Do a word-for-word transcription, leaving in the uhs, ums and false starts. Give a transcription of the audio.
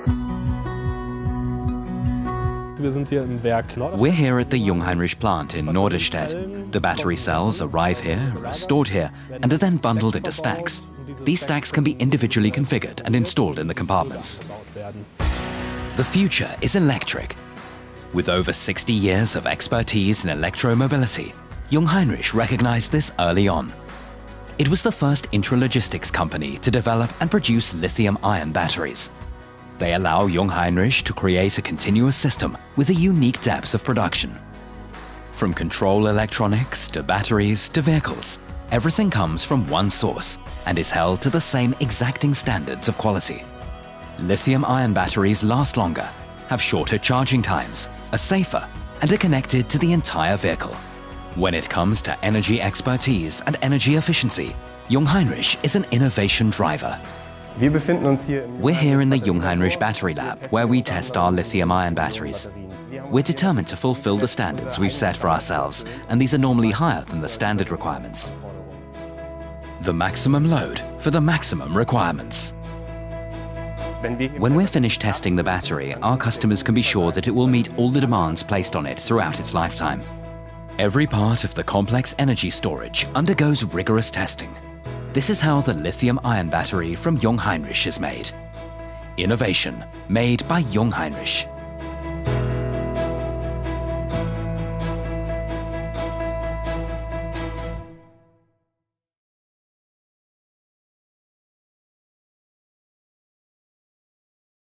We're here at the Jungheinrich plant in Norderstedt. The battery cells arrive here, are stored here, and are then bundled into stacks. These stacks can be individually configured and installed in the compartments. The future is electric. With over sixty years of expertise in electromobility, Jungheinrich recognized this early on. It was the first intralogistics company to develop and produce lithium-ion batteries. They allow Jungheinrich to create a continuous system with a unique depth of production. From control electronics to batteries to vehicles, everything comes from one source and is held to the same exacting standards of quality. Lithium-ion batteries last longer, have shorter charging times, are safer, and are connected to the entire vehicle. When it comes to energy expertise and energy efficiency, Jungheinrich is an innovation driver. We're here in the Jungheinrich Battery Lab, where we test our lithium-ion batteries. We're determined to fulfill the standards we've set for ourselves, and these are normally higher than the standard requirements. The maximum load for the maximum requirements. When we're finished testing the battery, our customers can be sure that it will meet all the demands placed on it throughout its lifetime. Every part of the complex energy storage undergoes rigorous testing. This is how the lithium-ion battery from Jungheinrich is made. Innovation made by Jungheinrich.